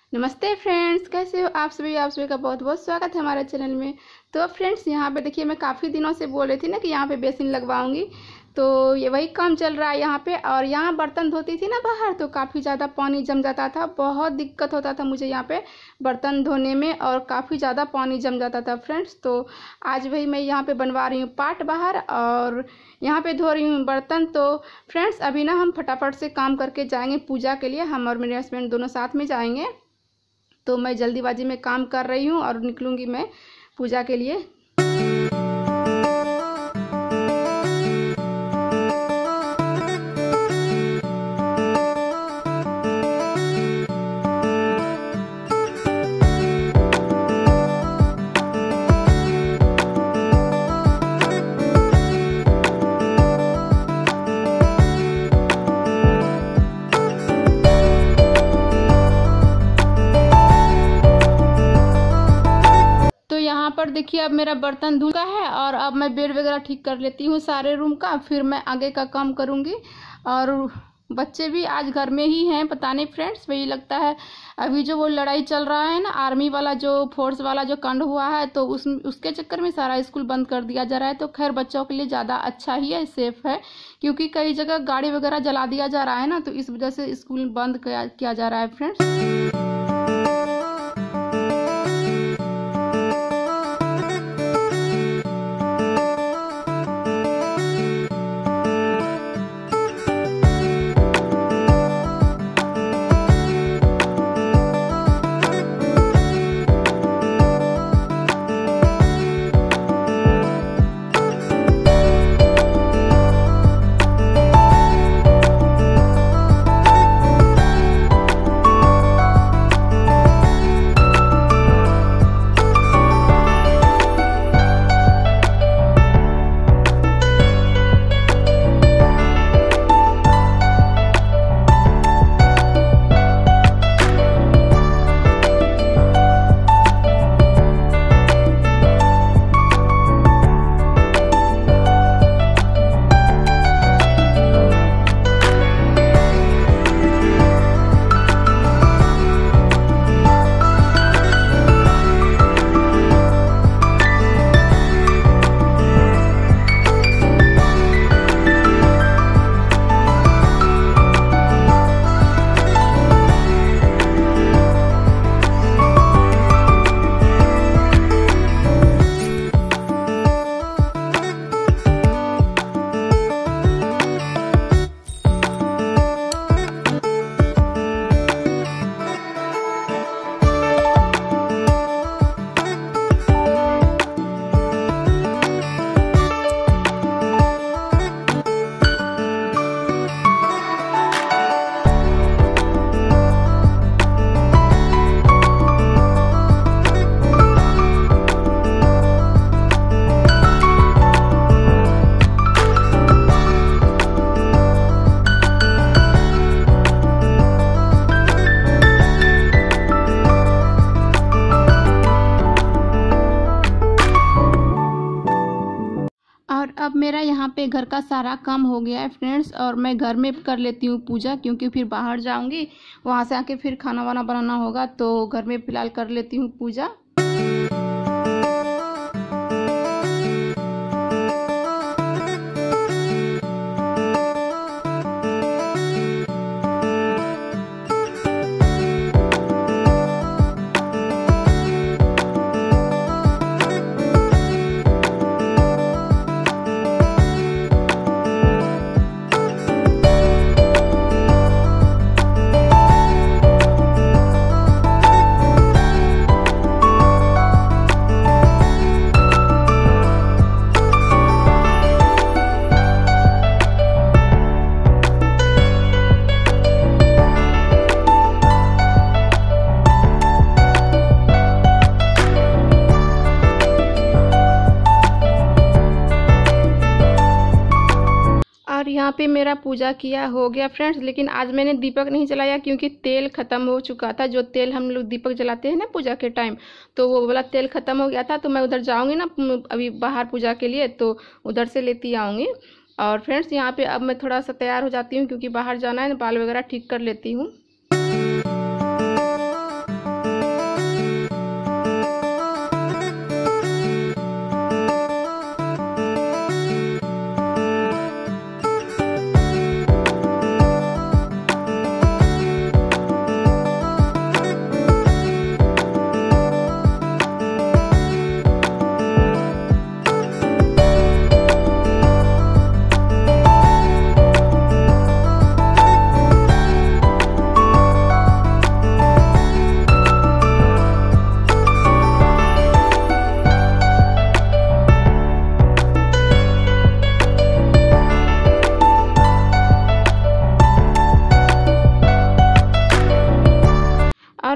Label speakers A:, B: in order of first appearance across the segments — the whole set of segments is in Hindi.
A: नमस्ते फ्रेंड्स, कैसे हो आप सभी का बहुत बहुत स्वागत है हमारे चैनल में। तो फ्रेंड्स, यहाँ पे देखिए, मैं काफ़ी दिनों से बोल रही थी ना कि यहाँ पे बेसिन लगवाऊंगी, तो ये वही काम चल रहा है यहाँ पे। और यहाँ बर्तन धोती थी ना बाहर, तो काफ़ी ज़्यादा पानी जम जाता था, बहुत दिक्कत होता था मुझे यहाँ पे बर्तन धोने में, और काफ़ी ज़्यादा पानी जम जाता था फ्रेंड्स। तो आज वही मैं यहाँ पे बनवा रही हूँ पाट बाहर, और यहाँ पे धो रही हूँ बर्तन। तो फ्रेंड्स, अभी ना हम फटाफट से काम करके जाएंगे पूजा के लिए, हम और मेरे हस्बैंड दोनों साथ में जाएंगे। तो मैं जल्दीबाजी में काम कर रही हूँ और निकलूँगी मैं पूजा के लिए। यहाँ पर देखिए, अब मेरा बर्तन धुला है और अब मैं बेड वगैरह ठीक कर लेती हूँ सारे रूम का, फिर मैं आगे का काम करूँगी। और बच्चे भी आज घर में ही हैं, पता नहीं फ्रेंड्स, वही लगता है अभी जो वो लड़ाई चल रहा है ना, आर्मी वाला जो फोर्स वाला जो कांड हुआ है, तो उसके चक्कर में सारा स्कूल बंद कर दिया जा रहा है। तो खैर, बच्चों के लिए ज़्यादा अच्छा ही है, सेफ है, क्योंकि कई जगह गाड़ी वगैरह जला दिया जा रहा है ना, तो इस वजह से स्कूल बंद किया जा रहा है फ्रेंड्स। और अब मेरा यहाँ पे घर का सारा काम हो गया है फ्रेंड्स, और मैं घर में कर लेती हूँ पूजा, क्योंकि फिर बाहर जाऊँगी, वहाँ से आके फिर खाना वाना बनाना होगा, तो घर में फ़िलहाल कर लेती हूँ पूजा। और यहाँ पे मेरा पूजा किया हो गया फ्रेंड्स, लेकिन आज मैंने दीपक नहीं जलाया, क्योंकि तेल ख़त्म हो चुका था। जो तेल हम लोग दीपक जलाते हैं ना पूजा के टाइम, तो वो वाला तेल ख़त्म हो गया था। तो मैं उधर जाऊँगी ना अभी बाहर पूजा के लिए, तो उधर से लेती आऊँगी। और फ्रेंड्स, यहाँ पे अब मैं थोड़ा सा तैयार हो जाती हूँ, क्योंकि बाहर जाना है, बाल वगैरह ठीक कर लेती हूँ।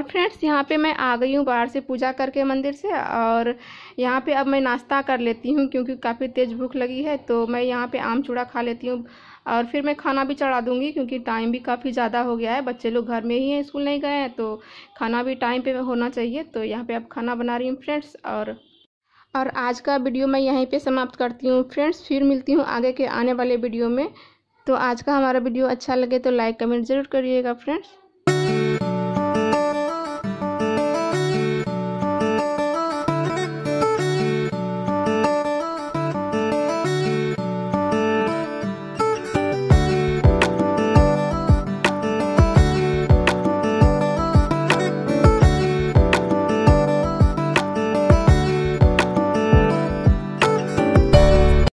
A: और फ्रेंड्स यहाँ पे मैं आ गई हूँ बाहर से पूजा करके मंदिर से, और यहाँ पे अब मैं नाश्ता कर लेती हूँ क्योंकि काफ़ी तेज़ भूख लगी है। तो मैं यहाँ पे आम चूड़ा खा लेती हूँ और फिर मैं खाना भी चढ़ा दूँगी क्योंकि टाइम भी काफ़ी ज़्यादा हो गया है। बच्चे लोग घर में ही हैं, स्कूल नहीं गए हैं, तो खाना भी टाइम पे होना चाहिए। तो यहाँ पे अब खाना बना रही हूँ फ्रेंड्स। और आज का वीडियो मैं यहीं पे समाप्त करती हूँ फ्रेंड्स, फिर मिलती हूँ आगे के आने वाले वीडियो में। तो आज का हमारा वीडियो अच्छा लगे तो लाइक कमेंट ज़रूर करिएगा फ्रेंड्स।